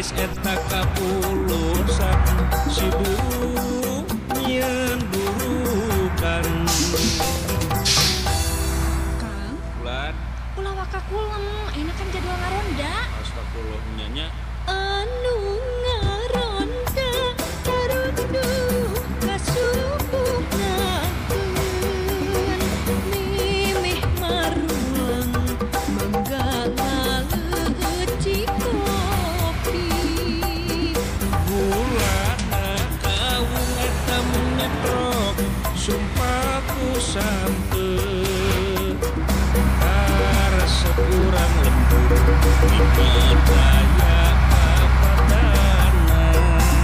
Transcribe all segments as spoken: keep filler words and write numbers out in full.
geus eta kapulusan sidung nyeun durukan. Kang, Bulan ulah waka kulem, enakan jadwal ngaronda. astagfirullah nyanya. Anu ngaronda karundu kasubukakeun mimih marulang manggala leuci kopi. Bulana kawung eta menetrok sumpahku sampeun karesep urang lembut diperdaya apadana.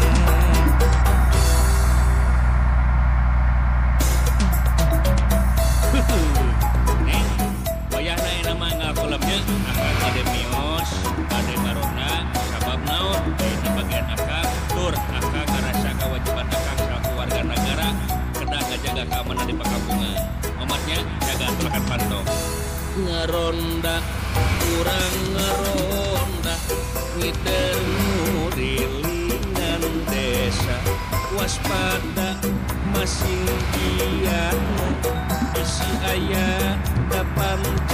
Neng, wayahna euna mah ngakolemnya akang ade mios, ade ngaronda, sabab naon? Dina bagian akang, tur akang ngarasa kewajiban akang selaku warga negara kedah ngajaga keamanan di pakampungan. Omatnya jaga tulakan pantau. Ngaronda, kurang ngaronda, ngidermu rilingan desa, waspada masing kiana isi ayah dapan